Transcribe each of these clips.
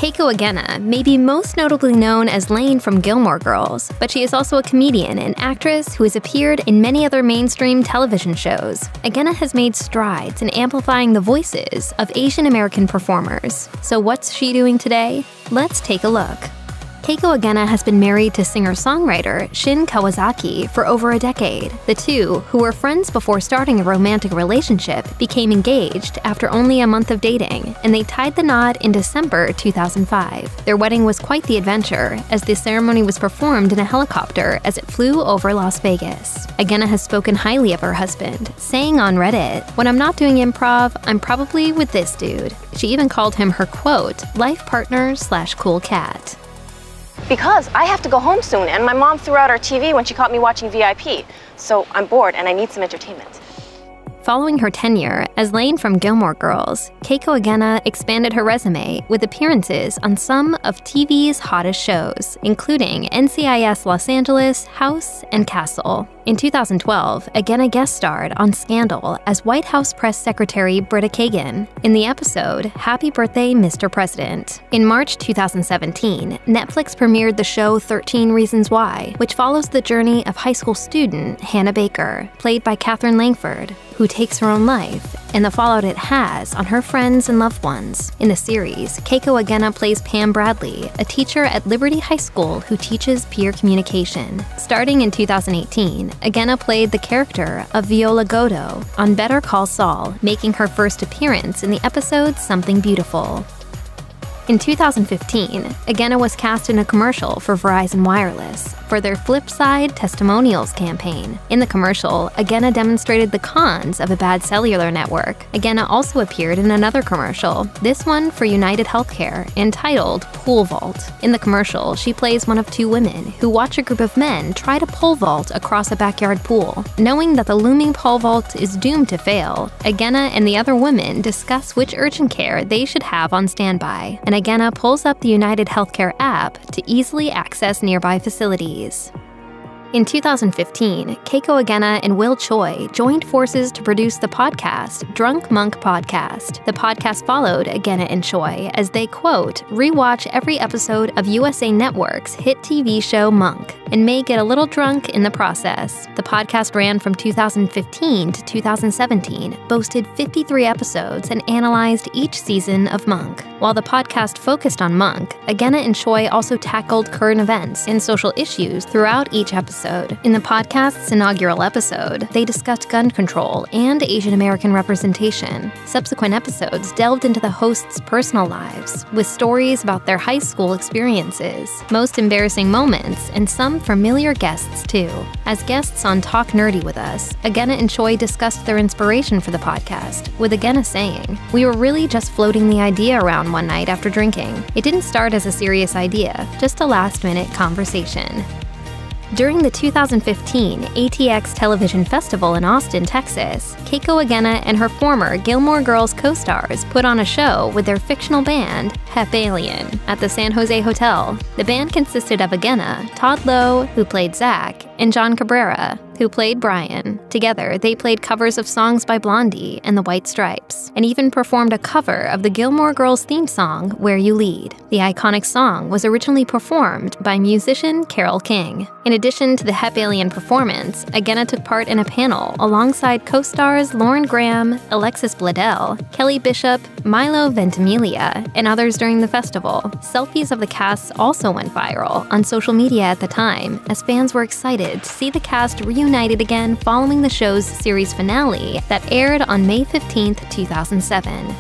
Keiko Ageno may be most notably known as Lane from Gilmore Girls, but she is also a comedian and actress who has appeared in many other mainstream television shows. Ageno has made strides in amplifying the voices of Asian American performers. So what's she doing today? Let's take a look. Keiko Ageno has been married to singer-songwriter Shin Kawasaki for over a decade. The two, who were friends before starting a romantic relationship, became engaged after only a month of dating, and they tied the knot in December 2005. Their wedding was quite the adventure, as the ceremony was performed in a helicopter as it flew over Las Vegas. Ageno has spoken highly of her husband, saying on Reddit, "When I'm not doing improv, I'm probably with this dude." She even called him her, quote, life partner / cool cat. Because I have to go home soon, and my mom threw out our TV when she caught me watching VIP. So I'm bored and I need some entertainment. Following her tenure as Lane from Gilmore Girls, Keiko Ageno expanded her resume with appearances on some of TV's hottest shows, including NCIS Los Angeles, House, and Castle. In 2012, Ageno guest starred on Scandal as White House Press Secretary Britta Kagan in the episode Happy Birthday, Mr. President. In March 2017, Netflix premiered the show 13 Reasons Why, which follows the journey of high school student Hannah Baker, played by Katherine Langford, who takes her own life, and the fallout it has on her friends and loved ones. In the series, Keiko Ageno plays Pam Bradley, a teacher at Liberty High School who teaches peer communication. Starting in 2018, Ageno played the character of Viola Godo on Better Call Saul, making her first appearance in the episode Something Beautiful. In 2015, Ageno was cast in a commercial for Verizon Wireless for their Flipside Testimonials campaign. In the commercial, Ageno demonstrated the cons of a bad cellular network. Ageno also appeared in another commercial, this one for United Healthcare, entitled Pool Vault. In the commercial, she plays one of two women who watch a group of men try to pole vault across a backyard pool. Knowing that the looming pole vault is doomed to fail, Ageno and the other women discuss which urgent care they should have on standby, and Ageno pulls up the United Healthcare app to easily access nearby facilities. In 2015, Keiko Ageno and Will Choi joined forces to produce the podcast Drunk Monk Podcast. The podcast followed Ageno and Choi as they, quote, rewatch every episode of USA Network's hit TV show Monk, and may get a little drunk in the process. The podcast ran from 2015 to 2017, boasted 53 episodes, and analyzed each season of Monk. While the podcast focused on Monk, Ageno and Choi also tackled current events and social issues throughout each episode. In the podcast's inaugural episode, they discussed gun control and Asian American representation. Subsequent episodes delved into the hosts' personal lives, with stories about their high school experiences, most embarrassing moments, and some familiar guests too. As guests on Talk Nerdy with Us, Ageno and Choi discussed their inspiration for the podcast, with Ageno saying, "We were really just floating the idea around one night after drinking. It didn't start as a serious idea, just a last-minute conversation." During the 2015 ATX Television Festival in Austin, Texas, Keiko Ageno and her former Gilmore Girls co-stars put on a show with their fictional band, Hep Alien, at the San Jose Hotel. The band consisted of Ageno, Todd Lowe, who played Zach, and John Cabrera, who played Brian. Together, they played covers of songs by Blondie and the White Stripes, and even performed a cover of the Gilmore Girls theme song, Where You Lead. The iconic song was originally performed by musician Carole King. In addition to the Hep Alien performance, Ageno took part in a panel alongside co-stars Lauren Graham, Alexis Bledel, Kelly Bishop, Milo Ventimiglia, and others during the festival. Selfies of the cast also went viral on social media at the time, as fans were excited to see the cast reunited again following the show's series finale that aired on May 15, 2007.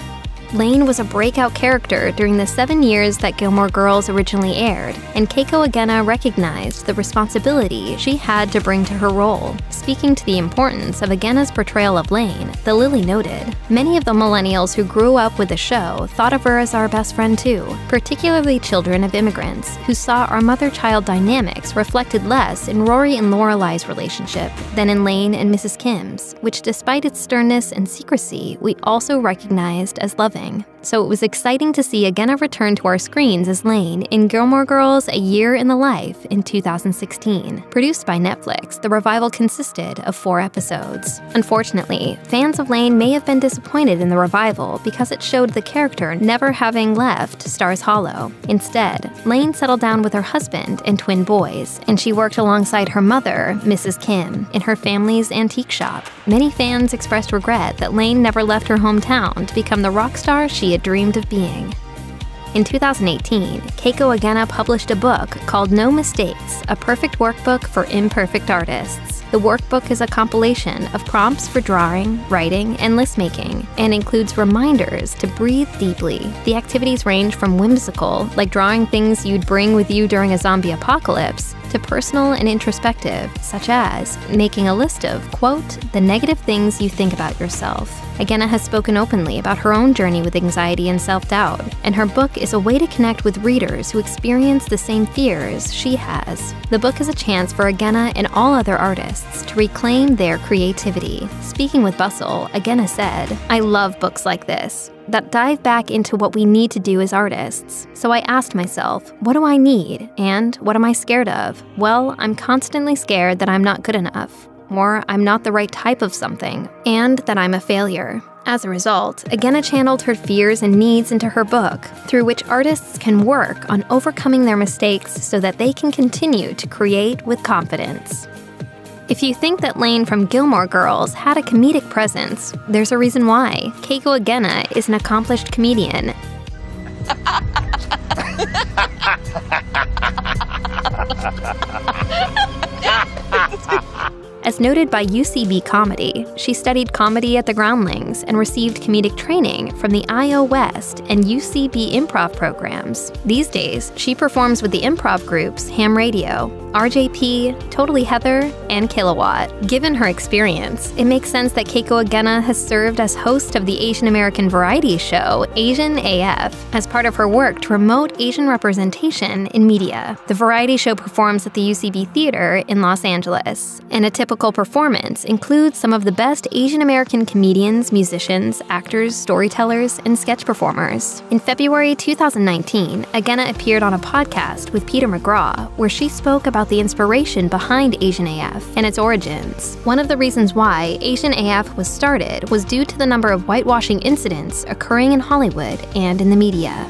Lane was a breakout character during the 7 years that Gilmore Girls originally aired, and Keiko Ageno recognized the responsibility she had to bring to her role. Speaking to the importance of Ageno's portrayal of Lane, the Lily noted, "Many of the millennials who grew up with the show thought of her as our best friend too, particularly children of immigrants, who saw our mother-child dynamics reflected less in Rory and Lorelai's relationship than in Lane and Mrs. Kim's, which despite its sternness and secrecy, we also recognized as loving. clothing. So it was exciting to see Ageno return to our screens as Lane in Gilmore Girls: A Year in the Life in 2016. Produced by Netflix, the revival consisted of 4 episodes. Unfortunately, fans of Lane may have been disappointed in the revival because it showed the character never having left Stars Hollow. Instead, Lane settled down with her husband and twin boys, and she worked alongside her mother, Mrs. Kim, in her family's antique shop. Many fans expressed regret that Lane never left her hometown to become the rock star she had dreamed of being. In 2018, Keiko Ageno published a book called No Mistakes, a perfect workbook for imperfect artists. The workbook is a compilation of prompts for drawing, writing, and list-making, and includes reminders to breathe deeply. The activities range from whimsical, like drawing things you'd bring with you during a zombie apocalypse, to personal and introspective, such as making a list of, quote, the negative things you think about yourself. Ageno has spoken openly about her own journey with anxiety and self-doubt, and her book is a way to connect with readers who experience the same fears she has. The book is a chance for Ageno and all other artists to reclaim their creativity. Speaking with Bustle, Ageno said, "I love books like this that dive back into what we need to do as artists. So I asked myself, what do I need? And what am I scared of? Well, I'm constantly scared that I'm not good enough, or I'm not the right type of something, and that I'm a failure." As a result, Ageno channeled her fears and needs into her book, through which artists can work on overcoming their mistakes so that they can continue to create with confidence. If you think that Lane from Gilmore Girls had a comedic presence, there's a reason why. Keiko Ageno is an accomplished comedian. As noted by UCB Comedy, she studied comedy at the Groundlings and received comedic training from the IO West and UCB improv programs. These days, she performs with the improv groups Ham Radio, RJP, Totally Heather, and Kilowatt. Given her experience, it makes sense that Keiko Ageno has served as host of the Asian American variety show Asian AF as part of her work to promote Asian representation in media. The variety show performs at the UCB Theater in Los Angeles, and a typical performance includes some of the best Asian American comedians, musicians, actors, storytellers, and sketch performers. In February 2019, Ageno appeared on a podcast with Peter McGraw, where she spoke about the inspiration behind Asian AF and its origins. One of the reasons why Asian AF was started was due to the number of whitewashing incidents occurring in Hollywood and in the media.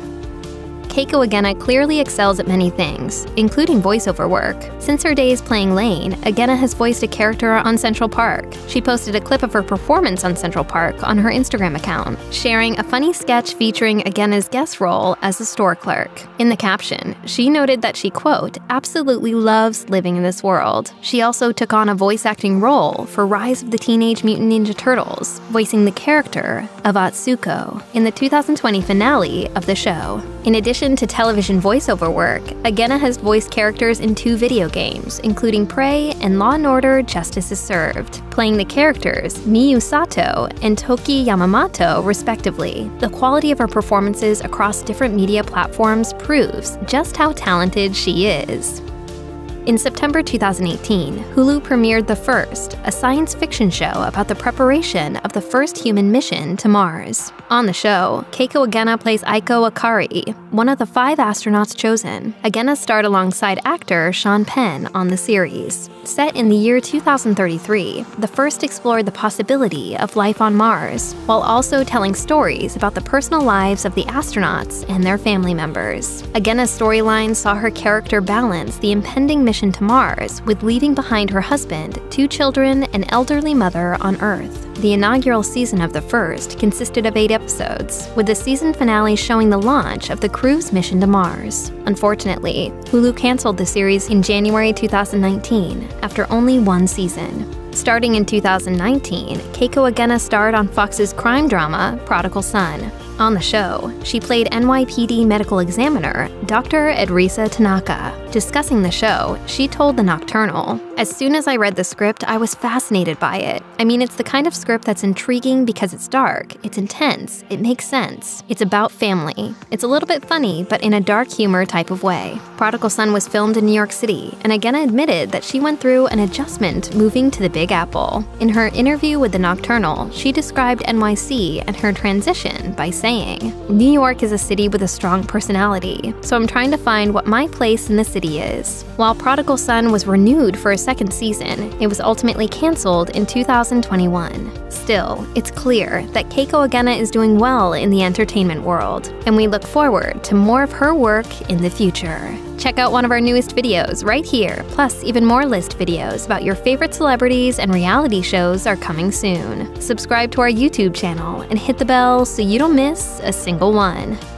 Keiko Ageno clearly excels at many things, including voiceover work. Since her days playing Lane, Ageno has voiced a character on Central Park. She posted a clip of her performance on Central Park on her Instagram account, sharing a funny sketch featuring Ageno's guest role as a store clerk. In the caption, she noted that she, quote, absolutely loves living in this world. She also took on a voice acting role for Rise of the Teenage Mutant Ninja Turtles, voicing the character of Atsuko in the 2020 finale of the show. In addition to television voiceover work, Ageno has voiced characters in 2 video games, including Prey and Law & Order: Justice is Served, playing the characters Miyu Sato and Toki Yamamoto, respectively. The quality of her performances across different media platforms proves just how talented she is. In September 2018, Hulu premiered The First, a science fiction show about the preparation of the first human mission to Mars. On the show, Keiko Ageno plays Aiko Akari, one of the 5 astronauts chosen. Ageno starred alongside actor Sean Penn on the series. Set in the year 2033, The First explored the possibility of life on Mars, while also telling stories about the personal lives of the astronauts and their family members. Ageno's storyline saw her character balance the impending mission to Mars with leaving behind her husband, 2 children, and elderly mother on Earth. The inaugural season of The First consisted of 8 episodes, with the season finale showing the launch of the crew's mission to Mars. Unfortunately, Hulu canceled the series in January 2019 after only 1 season. Starting in 2019, Keiko Ageno starred on Fox's crime drama, Prodigal Son. On the show, she played NYPD medical examiner Dr. Edrisa Tanaka. Discussing the show, she told The Nocturnal, "As soon as I read the script, I was fascinated by it. I mean, it's the kind of script that's intriguing because it's dark, it's intense, it makes sense. It's about family. It's a little bit funny, but in a dark humor type of way." Prodigal Son was filmed in New York City, and Ageno admitted that she went through an adjustment moving to the Big Apple. In her interview with The Nocturnal, she described NYC and her transition by saying, saying. New York is a city with a strong personality, so I'm trying to find what my place in the city is. While Prodigal Son was renewed for a second season, it was ultimately canceled in 2021. Still, it's clear that Keiko Ageno is doing well in the entertainment world, and we look forward to more of her work in the future. Check out one of our newest videos right here, plus even more list videos about your favorite celebrities and reality shows are coming soon. Subscribe to our YouTube channel and hit the bell so you don't miss a single one.